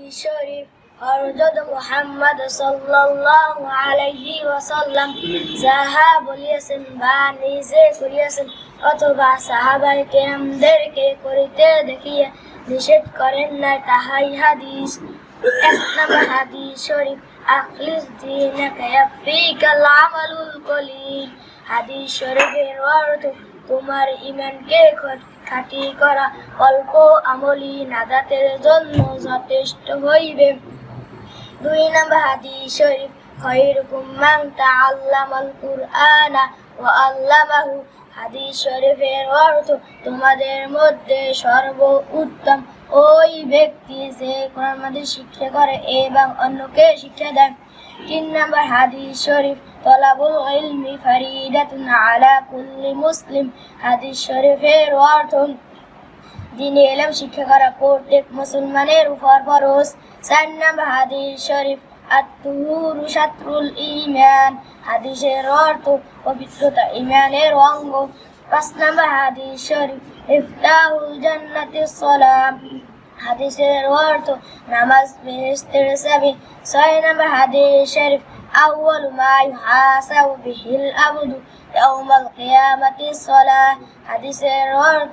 হাদিস শরীফ হযরত মুহাম্মদ সাল্লাল্লাহু আলাইহি ওয়াসাল্লাম যাহা বলিয়েছেন বা নিজে করিয়াছেন অথবা সাহাবায়ে কেরামদেরকে করিতে দেখিয়ে নিষেধ করেন না, তাহাই হাদিস। 1 নম্বর হাদিস শরীফ আখলিস দীনাকা ইয়াফিকাল আমালুল কলিল। হাদিস শরীফের অর্থ তোমার ঈমানকে খাঁটি করা অল্প আমলি নাজাতের জন্য যথেষ্ট হইবে। 2 নম্বর হাদিস শরীফ খায়রুকুম মান তাআল্লামাল কুরআনা ওয়া আল্লামাহু। হাদিস শরীফের অর্থ তোমাদের মধ্যে সর্বোত্তম ওই ব্যক্তি যে কোরআন মাজিদ শিক্ষা করে এবং অন্যকে শিক্ষা দেয়। 3 নম্বর হাদিস শরীফ তলাবুল ইলমি ফারিদাতুন আলা কুল্লি মুসলিম। হাদিস শরীফের অর্থ দ্বীনি ইলম শিক্ষা করা প্রত্যেক মুসলমানের উপর ফরজ। 4 নম্বর হাদিস শরীফ আত-তুহুরু শাতরুল ঈমান। হাদিসের অর্থ পবিত্রতা ঈমানের অঙ্গ। 5 নম্বর হাদিস শরীফ ইফতাহুল জান্নাতিস সালাম। হাদিসের অর্থ নামাজ বেহেশতের চাবি। 6 নম্বর হাদিস শরীফ আউয়ালু মা ইউহাসাবু বিহিল আবদু ইয়াউমাল কিয়ামাতিস সালাহ। হাদিসের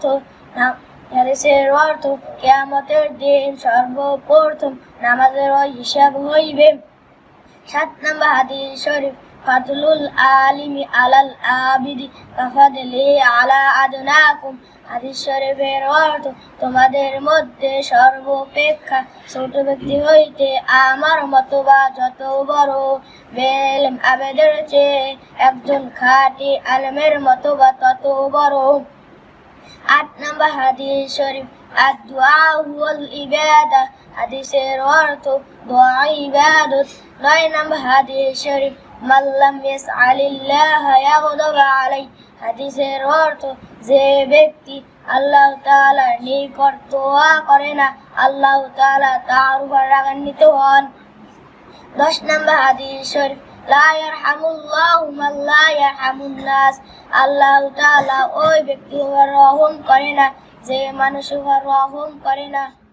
অর্থ কিয়ামতের দিন সর্বপ্রথম নামাজের হিসাব হইবে। 7 নম্বর হাদিস শরীফ ফাদলুল আলিমি আলাল আবিদি কাফাদলি আলা আদনাকুম। হাদিস শরীফের অর্থ তোমাদের মধ্যে সর্বাপেক্ষা ছোট ব্যক্তি হইতে আমার মতবা যত বড়, বেলেম আবেদের চেয়ে একজন খাঁটি আলেমের মতবা তত বড়। 8 নম্বর হাদিস শরীফ আদ-দুআ হুয়াল ইবাদা। হাদিসের অর্থ দোয়া ইবাদত। 9 নম্বর হাদিস শরীফ মান লাম ইয়াসআলিল্লাহ ইয়াগদাব আলাইহি। হাদিসের অর্থ যে ব্যক্তি আল্লাহ তাআলার নিকট দোয়া করে না, আল্লাহ তাআলা তার উপর রাগান্বিত হন। 10 নম্বর হাদিস শরীফ লা ইয়ারহামুল্লাহু মান লা ইয়ারহামুন নাস। আল্লাহ তাআলা ওই ব্যক্তির উপর রহম করে না যে মানুষের উপর রহম করে না।